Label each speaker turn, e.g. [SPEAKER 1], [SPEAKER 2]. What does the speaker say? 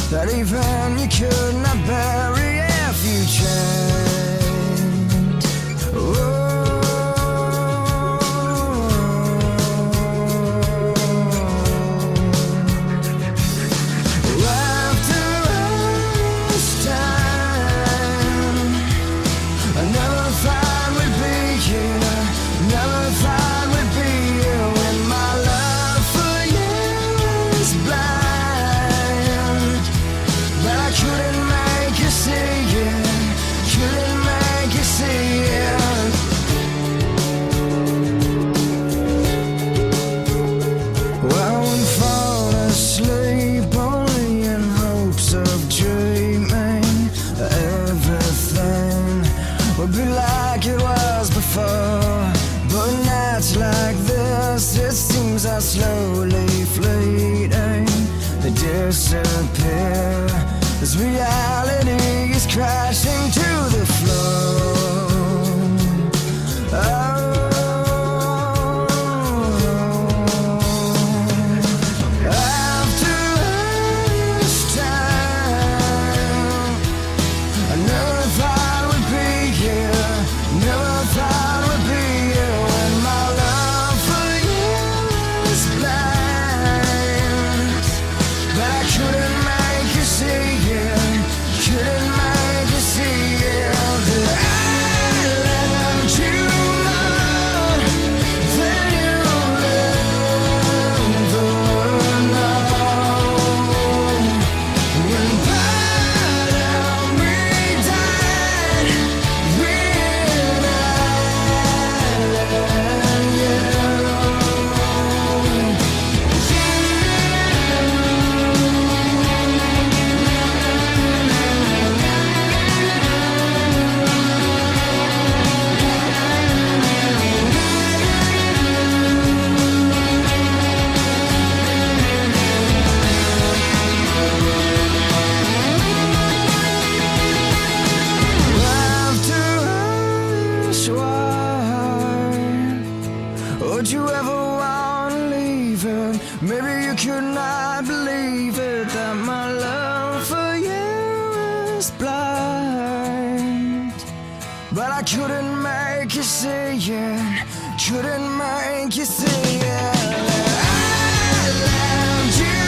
[SPEAKER 1] that even you could not bury if you tried. After this time, I never thought we'd be here, never thought we'd be here when my love for you is blind. But I couldn't make you see it, couldn't make you see it. Well, I wouldn't fall asleep only in hopes of dreaming everything would be like it was before. But nights like this, it seems are slowly fleeting. They disappear as reality is crashing to the floor. After this time, I never thought we'd be here, never thought we'd be here when my love for you is blind. But I couldn't make you see it, couldn't make you see it. That I loved you more than you'll ever know. When part of me died, when I let you. After this wine, would you ever want to leave it? Maybe you could not believe it, that my love for you is blind. But I couldn't make you see it, couldn't make you see it. I loved you